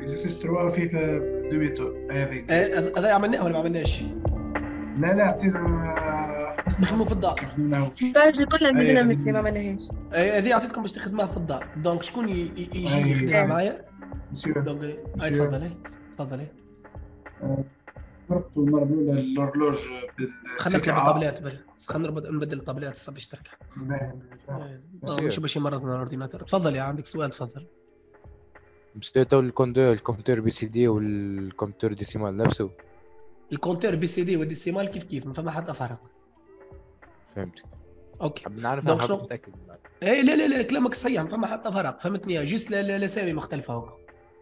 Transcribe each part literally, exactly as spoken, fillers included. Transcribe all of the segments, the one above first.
اكزرسيس ثلاثة فيه دو ميثود هذيك. ايه هذا عملناه ولا ما عملناش؟ لا لا عطينا نخدموا في ما الدار. خدمناهوش. الباجي كلها اي مدينة ميسي ما خدمنا. عملناهاش. ايه هذه عطيتكم باش تخدموها في الدار، دونك شكون ي- ي- يجي اي يخدمها ايه معايا؟ مسيو دونك اي مسيو تفضلي تفضلي. ضربت المره الاولى الهورلوج خلينا بالسي كي نقلب ا. الطابلات بل خلينا نربط نبدل الطابلات الصبي اشتركها. مش باش مرضنا الاورديناتور. تفضل يا عندك سؤال تفضل. مسيو تو الكوندور الكمبيوتر بي سي دي والكمبيوتر ديسيمال نفسه. الكونتور بي سي دي والديسيمال كيف كيف ما فما حتى فرق. فهمتك. اوكي بنعرف دونك انا شنو؟ متاكد. اي لا لا لا كلامك صحيح ما فما حتى فرق فهمتني جيست الاسامي مختلفه هوك.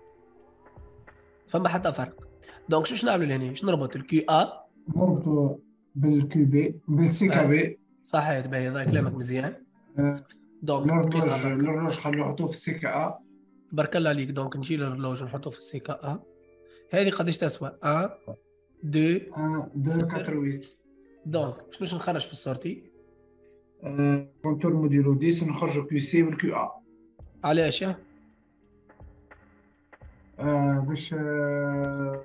فما حتى فرق. دونك شو نعملوا لهنا؟ شنو نربط الكيو ا؟ نربطوا بالكيو بي بالسي كي بي. صحيح باهي هذا كلامك مزيان. دونك الهورلوج الهورلوج خلوه نحطوه في السي كي ا. بارك الله عليك. دونك نجي الهورلوج ونحطوه في السي كي ا. هذه قداش تسوى؟ واحد اثنين واحد اثنين ثمانية ثمانية. دونك شنو نخرج في السورتي؟ كونتور موديلو عشرة نخرجوا كيو سي والكيو ا. علاش؟ آه باش آه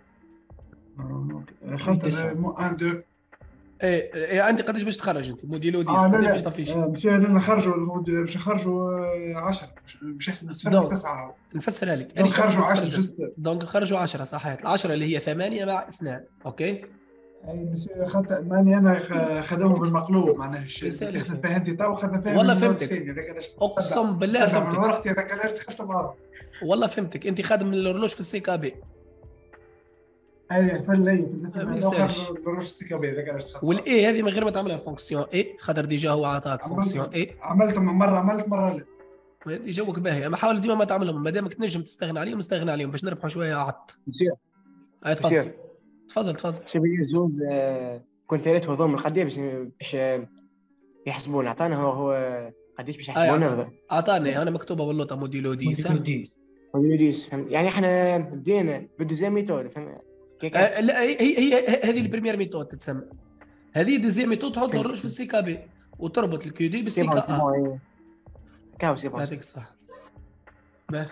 خاطر واحد اثنين. ايه ايه عندي قداش باش تخرج انت موديلو ديس اه لا قداش لا باش تفيش؟ آه باش نخرجوا باش نخرجوا عشرة باش يحسب الصفر تسعة. نفسرها لك. نخرجوا عشرة دونك نخرجوا عشرة صحيح. العشرة اللي هي ثمانية مع اثنان اوكي. اي بس خاطر ماني انا خدمه بالمقلوب معناها الشيء خدم فيها انت تو خدم فيها والله فهمتك. اقسم بالله فهمتك. من ورقتي هذاك علاش دخلت معاه. والله فهمتك انت خادم الهورلوج في السي كي بي. اي في اللي في الهورلوج السي كي بي هذاك علاش دخلت. والاي هذه من غير ما تعملها فونكسيون اي خاطر ديجا هو عطاك فونكسيون اي. عملت مره عملت مره لا. جوك باهي اما حاول ديما ما تعملهم ما دامك تنجم تستغنى عليهم استغنى عليهم باش نربحوا شويه عط. مسير اي تفضل تفضل تفضل. شبيه زوز كنت ريت هذوم القضيه باش باش يحسبون عطانا هو هو قديش باش يحسبونا. عطاني انا مكتوبه باللوطه موديلو ديس. موديلو ديس يعني احنا بدينا بالدوزيام ميثود فهم. آه لا هي هي هذه البريمير ميثود تتسمى. هذه ديزيام ميثود تحط الهورلوج في السي كي بي وتربط الكيو دي بالسي كي ا. كاو سي بون هذيك صح. باه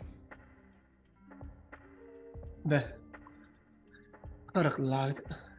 باه فرق الله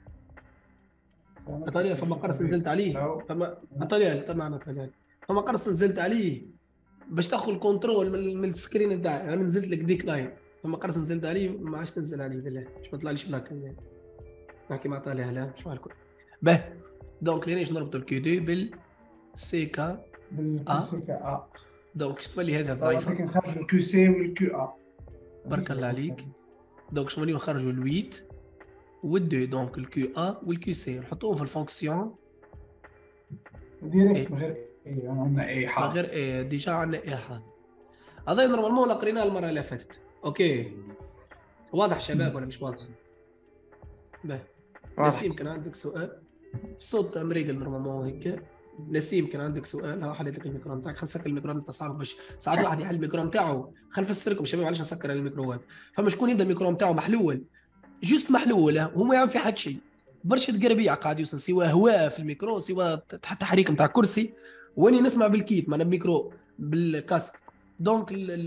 ايطاليا فما قرص نزلت عليه فما ايطاليا طبعا ايطاليا فما قرص نزلت عليه باش تاخذ الكنترول من السكرين نتاعي انا نزلت لك ديك لاين فما قرص نزلت عليه ما عادش تنزل عليه بالله باش ما طلعليش بلاك نحكي مع طالع لا شو هالكل. باه دونك ليش نربطوا الكيو دي بالسي كي بالسي كي ا. دونك شفت لي هذا الضعيفه لكن نخرجوا الكيو سي والكيو ا. بارك الله عليك. دونك شنو اللي نخرجوا الويت والدو دونك الكيو ا والكيو سي نحطوهم في الفونكسيون ديريكت من غير اي عندنا اي حاضر من غير اي ديجا عندنا اي حاضر. هذا نورمالمون قريناه المره اللي فاتت اوكي. واضح شباب ولا مش واضح؟ باه نسيم كان عندك سؤال. صوت امريكا نورمالمون هيك. نسيم كان عندك سؤال. ها حليت لك الميكرو نتاعك. خلينا نسكر الميكرو انت صعب باش ساعات واحد يحل الميكرو نتاعو. خلينا نفسركم شباب علاش نسكر الميكروات. فما شكون يبدا الميكرو نتاعو محلول جوست محلول هو ما يعمل في حد شيء برشا تقربيع قاعد يوصل سوى هواء في الميكرو سوى تحريك نتاع كرسي واني نسمع بالكيت معنا الميكرو بالكاسك دونك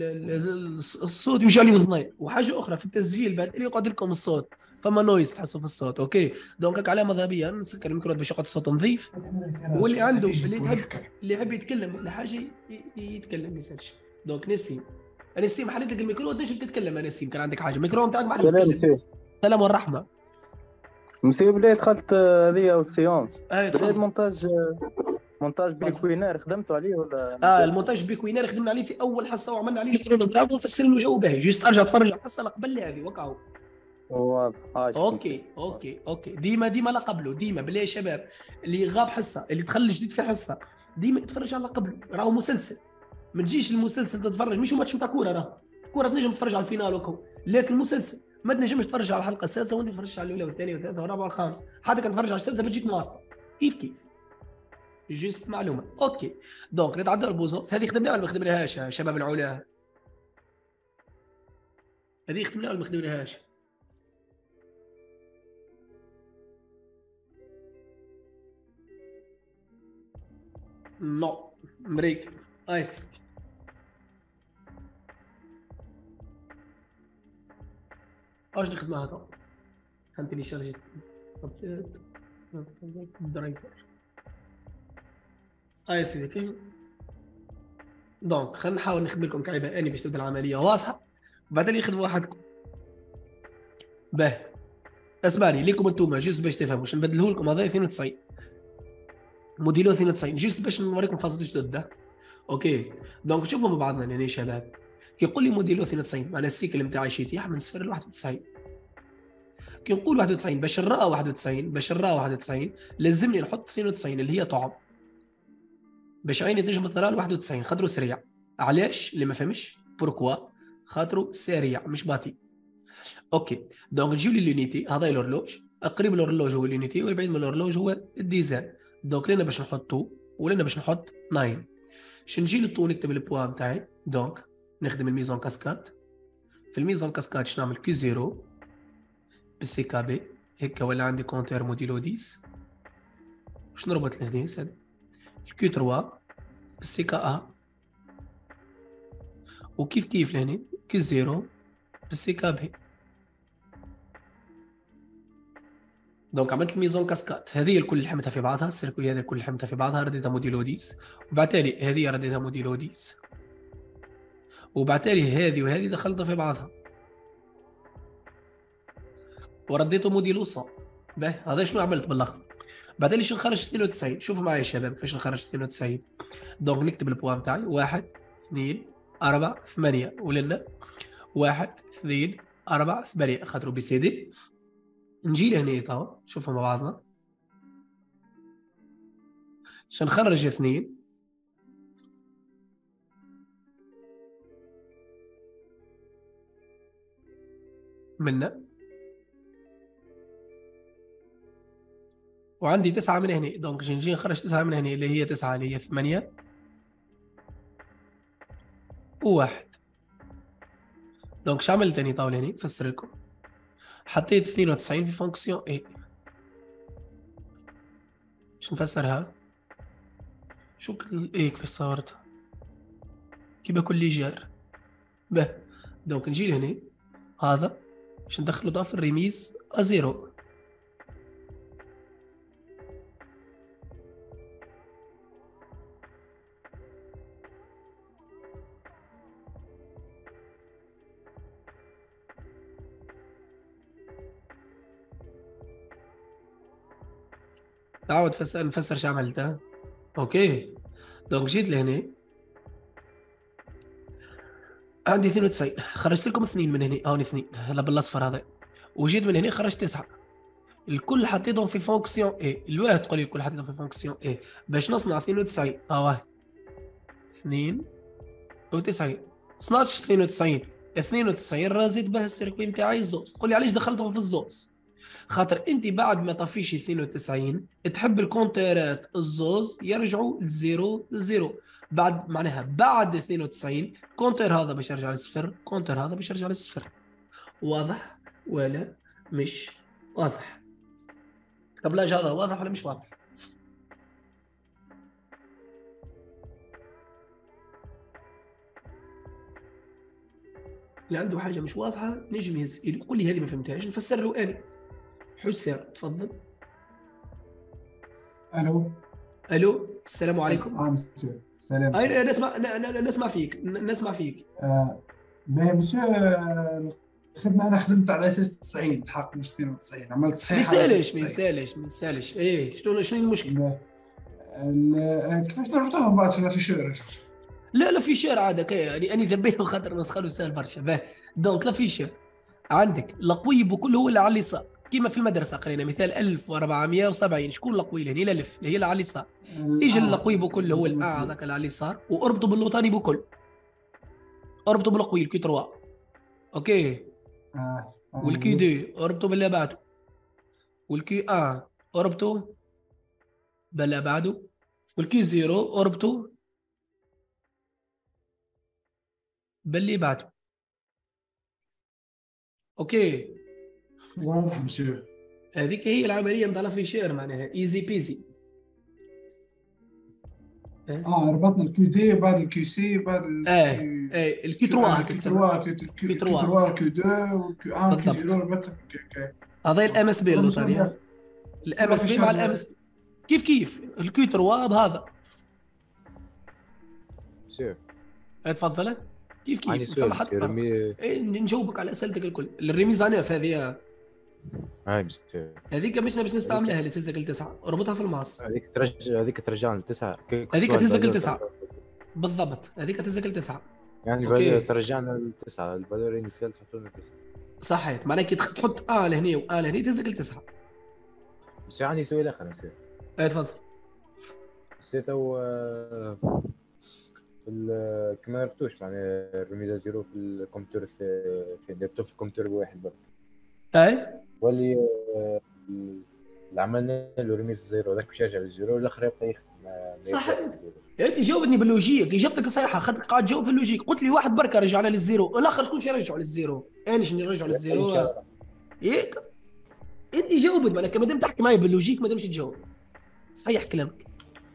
الصوت يوجع لي اذني. وحاجه اخرى في التسجيل بعد اللي يقعد لكم الصوت فما نويز تحسوا في الصوت اوكي. دونك على مذهبيه نسكر الميكرو باش يقعد الصوت نظيف. واللي عنده اللي يحب اللي يحب يتكلم ولا حاجه يتكلم ما يسالش. دونك نسيم نسيم حليت لك الميكرو تنجم تتكلم. نسيم كان عندك حاجه الميكرو نتاعك ما سلام تتكلم. السلام والرحمه. مسيو بلي دخلت هذه السيونس بلي المونتاج مونتاج بيكوينير خدمتوا عليه ولا؟ اه المونتاج بيكوينير خدمنا عليه في اول حصه وعملنا عليه الكرونوغرام ونفسر له جو باهي. جيست ارجع اتفرج على الحصه اللي قبل هذه وقعوا. واضح. اوكي اوكي اوكي ديما ديما لا قبله ديما بالله يا شباب اللي غاب حصه اللي دخل جديد في حصه ديما اتفرج على قبله راهو مسلسل. ما تجيش المسلسل تتفرج مش ماتش نتاع كوره راه كوره تنجم تتفرج على الفينال وكو لكن مسلسل ما تنجمش تتفرج على الحلقه السادسه وانت تتفرج على الاولى والثانيه والثالثه والرابعه والخامسه. حتى كان تتفرج على السادسه بتجيك مواصله كيف كيف جيست معلومه. اوكي دونك نتعدى البوزوس هذه خدمناها ولا ما خدمناهاش يا شباب العلا؟ هذه خدمناها ولا ما خدمناهاش؟ نو مريك ايس اش نخدم هذا هانتي لي شارجي درايفر اي سيدي كاين. دونك خلينا نحاول نخدم لكم كعبه اني باش تبدا العمليه واضحه وبعدين يخدم واحدكم. باه اسمعني ليكم انتوما جوست باش تفهموا واش نبدله لكم هذا اثنين وتسعين موديلو اثنين وتسعين جوست باش نوريكم فاصل جدد. اوكي دونك شوفوا مع بعضنا يعني يا شباب كي يقول لي موديلو اثنين وتسعين معناها السيكل نتاعي يتيح من صفر ل واحد وتسعين. كي نقول واحد وتسعين باش نرى واحد وتسعين باش نرى واحد وتسعين لازمني نحط اثنين وتسعين اللي هي طعم باش عيني تنجم ترى ل واحد وتسعين خاطرو سريع. علاش اللي ما فهمش بوركوا خاطرو سريع مش باطي. اوكي دونك نجيو لي لونيتي هذا الهورلوج قريب الهورلوج هو اليونيتي والبعيد من الهورلوج هو الديزان. دونك لينا باش نحط تو ولينا باش نحط تسعة. باش نجي للطو نكتب البوا نتاعي. دونك نخدم الميزون كاسكاد. في الميزون كاسكاد باش نعمل كيو صفر بالسي كي بي هيك ولا عندي كونتير موديلو عشرة باش نربط لهنا سد الكيو ثلاثة بالسي كي ا وكيف كيف لهنا كيو صفر بالسي كي بي. دونك عملت الميزون كاسكاد هذه الكل لحمتها في بعضها السيركوي هذا الكل لحمتها في بعضها رديتها موديلو عشرة وبعد تالي هذه رديتها موديلو عشرة وبعد تالي هذه وهذه دخلتها في بعضها ورديته موديلو مية. باهي هذا شنو عملت بالاخضر. بعد تالي شنو نخرج اثنين وتسعين. شوفوا معايا يا شباب كيفاش نخرج اثنين وتسعين. دونك نكتب البوا نتاعي واحد اثنين أربعة ثمانية ولنا واحد اثنين أربعة ثمانية خاطرو بي سي دي. نجي لهنا توا شوفوا مع بعضنا باش نخرج اثنين منا وعندي تسعة من هنا. دونك نجي نخرج تسعة من هنا اللي هي تسعة اللي هي ثمانية وواحد. دونك شو عملت هنا طاولة هنا نفسر لكم حطيت اثنين وتسعين في فونكسيون اي. باش نفسرها شو الاي كيفاش صارت كيما كل جار. به دونك نجي لهنا هذا باش ندخلو ضاف الريميز ازيرو. نعاود فسر نفسر شو عملت. ها اوكي دونك جيت لهنا عندي اثنين وتسعين خرجت لكم اثنين من هنا هون اثنين هلا بالاصفر هذا وجيت من هنا خرجت تسعة الكل حطيتهم في فونكسيون اي. الواحد تقول لي الكل حطيتهم في فونكسيون اي باش نصنع اثنين وتسعين اه واحد اثنين وتسعين صنعت اثنين وتسعين اثنين وتسعين رازيت به السيركوي نتاعي الزوز. تقول لي علاش دخلتهم في الزوز خاطر انت بعد ما طفيش اثنين وتسعين تحب الكونتيرات الزوز يرجعوا لزيرو لزيرو. بعد معناها بعد اثنين وتسعين كونتير هذا باش يرجع للصفر كونتير هذا باش يرجع للصفر. واضح ولا مش واضح؟ قبل هذا واضح ولا مش واضح؟ اللي عنده حاجه مش واضحه نجم يسال يقول لي هذه ما فهمتهاش نفسر له انا. حسام تفضل. الو الو السلام عليكم. اه مسيو سلام. اي نسمع نسمع فيك نسمع فيك. آه مش الخدمه انا خدمت على اساس تسعين الحق مش اثنين وتسعين عملت صحيح. ما يسالش ما يسالش ما يسالش ايه شنو شنو المشكله؟ كيفاش نربطوهم بعد في الافيشور؟ لا لا في شير عادك يعني اني ذبيته خاطر نسخلو سهل برشا. باه دونك لا في شير عندك القوي بكل هو اللي على اليسار كيما في المدرسه قرينا مثال ألف وأربعمائة وسبعين شكون القوي هنا الالف اللي هي اللي على اليسار. يجي القوي بكل هو الأ هذاك اللي على اليسار واربطوا بالوطني بكل اربطوا بالقوي الكي ثلاثة اوكي اه والكي اثنين اربطوا باللي بعده والكي واحد اربطوا باللي بعده والكي صفر اربطوا باللي بعده. اوكي واضح مسيو. هذيك هي العمليه نتاع الافيشير معناها ايزي بيزي. اه ربطنا الكيو دي بعد الكيو سي بعد ال ايه ايه الكيو ثلاثة هكا كيو تسمى. ثلاثة كيو ثلاثة كيو اثنين والكيو واحد كيو صفر ربطهم. هذا الام اس بي اللوطاني، الام اس بي مع الام اس كيف كيف الكيو ثلاثة بهذا. مسيو تفضل. كيف كيف عندي سؤال حد رمي... إيه نجاوبك على اسئلتك الكل. الريميزا ناف هذه هاي مسيو هذيك مش باش نستعملها اللي تهزك لتسعة، اربطها في الماس. هذيك ترجع هذيك ترجعنا لتسعة. هذيك تهزك لتسعة بالضبط، هذيك تهزك لتسعة يعني بعد ترجعنا لتسعة الفالور انيسيال تحطوا لنا تسعة. صحيت معناها كي تحط اه لهني واه لهني تهزك لتسعة. بس عندي سؤال اخر مسيو. ايه تفضل. مسيو تو في كما عرفتوش معناها الرميزه زيرو في الكمبيوتر في اللابتوب في الكمبيوتر بواحد برك. اي واللي اللي عملنا له رميز زيرو هذاك باش يرجع للزيرو والاخر يبقى يخدم. صحيح يعني جاوبني باللوجيك، اجابتك صحيحه، خاطر قاعد تجاوب في اللوجيك. قلت لي واحد بركه رجعنا للزيرو الاخر شكون يرجعوا للزيرو؟ انا شنو نرجعوا للزيرو؟ ياك انت جاوبت معناها ما دام تحكي معي باللوجيك ما دامش تجاوب. صحيح كلامك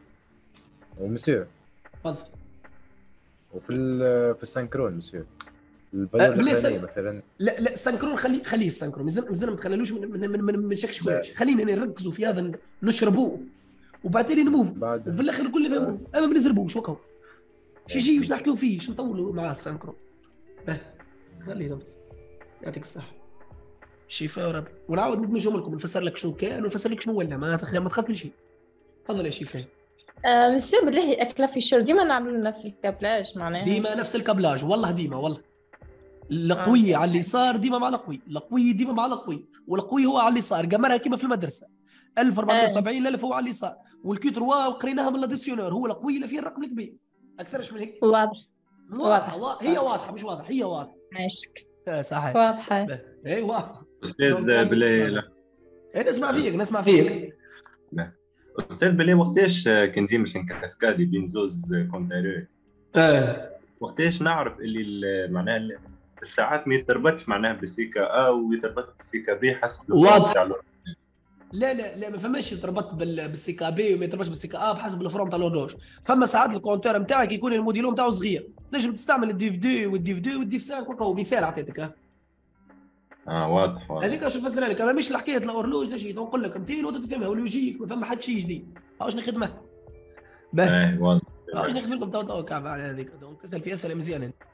مسيو. تفضل. وفي في السنكرون مسيو البلد الاخرانيه مثلا. لا لا السنكرون خلي خليه السنكرون مازال مازال ما تخللوش من من من, من, من شكشكوش. خلينا نركزوا في هذا نشربوه وبعدين نموف بعد وفي الاخر الكل يفهموا. اما ما نزربوش وكاو شي يجي واش نحكيو فيه شو نطولوا مع السنكرون. اه خليه نفس يعطيك الصحه شفاء ربي. ونعاود ندمجهم لكم نفسر لك شنو كان ونفسر لك شنو ولا ما تخاف ما تخاف من شيء. تفضل يا شفاء. آه مسيو بالله اكلا في الشر ديما نعملوا نفس الكابلاج معناها ديما نفس الكابلاج والله ديما والله. القوي آه. على اليسار ديما مع القوي، القوي ديما مع القوي، والقوي هو على اليسار قمرها كيما في المدرسه ألف وأربعمائة وسبعين الف هو على اليسار، والكي ثلاثة قريناها من الديسيونير هو القوي اللي فيه الرقم الكبير. اكثرش من هيك. واضح واضحه واضح. هي واضحه مش واضحه هي واضحه. عاشك صحيح واضحه. اي واضحه. استاذ بلال نسمع فيك نسمع فيك. استاذ بلال وقتاش كنجي باش نكاسكادي بين زوز كونتينر اه وقتاش نعرف اللي معناها الساعات ما يتربطش معناها بالسيكا ا ويتربط بالسيكا بي حسب واضح. لا لا لا ما فماش يتربط بالسيكا بي وما يتربطش بالسيكا ا بحسب الفروم تاع الهورلوج. فما ساعات الكونتور نتاعك يكون الموديلو نتاعو صغير تنجم تستعمل الديف دو والديف دو والديف خمسة وكاو مثال عطيتك. اه واضح واضح. هذيك اش نفسر لك انا مش الحكايه الهورلوج نجي نقول لك مئتين وانت تفهمها ولوجيك ما فما حد شيء جديد. واش نخدمه؟ باهي واضح. واش نخدم لكم تو تو كعب على هذيك تسال في اسئله مزيانه.